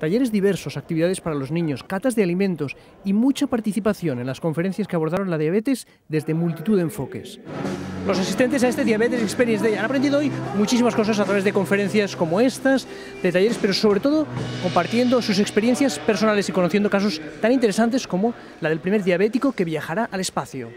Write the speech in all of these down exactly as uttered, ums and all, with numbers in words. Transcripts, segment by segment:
Talleres diversos, actividades para los niños, catas de alimentos y mucha participación en las conferencias que abordaron la diabetes desde multitud de enfoques. Los asistentes a este Diabetes Experience Day han aprendido hoy muchísimas cosas a través de conferencias como estas, de talleres, pero sobre todo compartiendo sus experiencias personales y conociendo casos tan interesantes como la del primer diabético que viajará al espacio.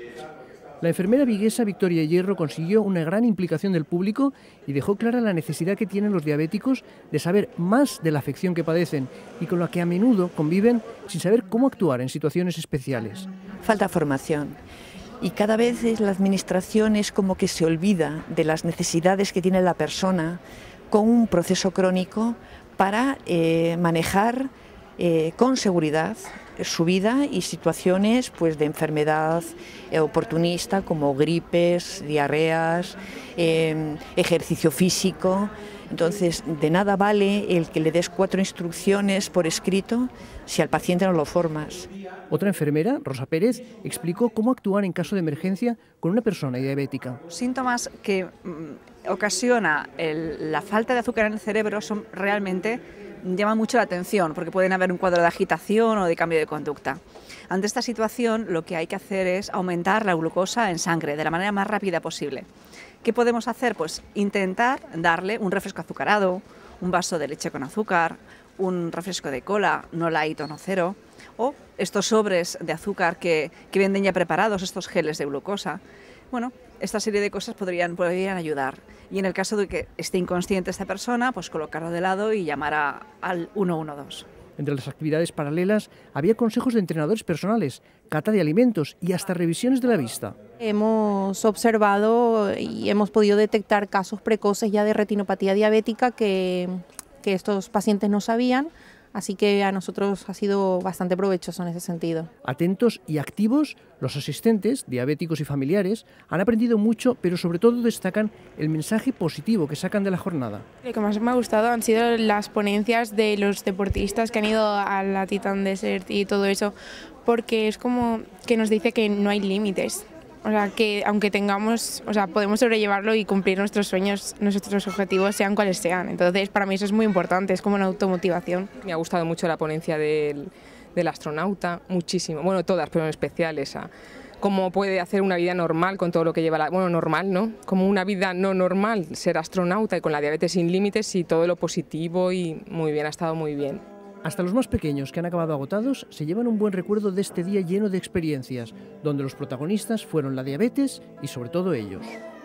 La enfermera viguesa Victoria Hierro consiguió una gran implicación del público y dejó clara la necesidad que tienen los diabéticos de saber más de la afección que padecen y con la que a menudo conviven sin saber cómo actuar en situaciones especiales. Falta formación y cada vez la administración es como que se olvida de las necesidades que tiene la persona con un proceso crónico para eh, manejar eh, con seguridad su vida y situaciones pues, de enfermedad eh, oportunista como gripes, diarreas, eh, ejercicio físico. Entonces, de nada vale el que le des cuatro instrucciones por escrito si al paciente no lo formas. Otra enfermera, Rosa Pérez, explicó cómo actuar en caso de emergencia con una persona diabética. Síntomas que mm, ocasiona el, la falta de azúcar en el cerebro son realmente llaman mucho la atención porque pueden haber un cuadro de agitación o de cambio de conducta. Ante esta situación lo que hay que hacer es aumentar la glucosa en sangre de la manera más rápida posible. ¿Qué podemos hacer? Pues intentar darle un refresco azucarado, un vaso de leche con azúcar, un refresco de cola, no light o no cero, o estos sobres de azúcar que, que venden ya preparados, estos geles de glucosa. Bueno, esta serie de cosas podrían, podrían ayudar. Y en el caso de que esté inconsciente esta persona, pues colocarlo de lado y llamar a, al uno uno dos. Entre las actividades paralelas había consejos de entrenadores personales, cata de alimentos y hasta revisiones de la vista. Hemos observado y hemos podido detectar casos precoces ya de retinopatía diabética que, que estos pacientes no sabían. Así que a nosotros ha sido bastante provechoso en ese sentido. Atentos y activos, los asistentes, diabéticos y familiares, han aprendido mucho, pero sobre todo destacan el mensaje positivo que sacan de la jornada. Lo que más me ha gustado han sido las ponencias de los deportistas que han ido a la Titan Desert y todo eso, porque es como que nos dice que no hay límites. O sea, que aunque tengamos, o sea, podemos sobrellevarlo y cumplir nuestros sueños, nuestros objetivos, sean cuales sean. Entonces, para mí eso es muy importante, es como una automotivación. Me ha gustado mucho la ponencia del, del astronauta, muchísimo. Bueno, todas, pero en especial esa. Cómo puede hacer una vida normal con todo lo que lleva la... Bueno, normal, ¿no? Como una vida no normal, ser astronauta y con la diabetes sin límites y todo lo positivo y muy bien, ha estado muy bien. Hasta los más pequeños, que han acabado agotados, se llevan un buen recuerdo de este día lleno de experiencias, donde los protagonistas fueron la diabetes y sobre todo ellos.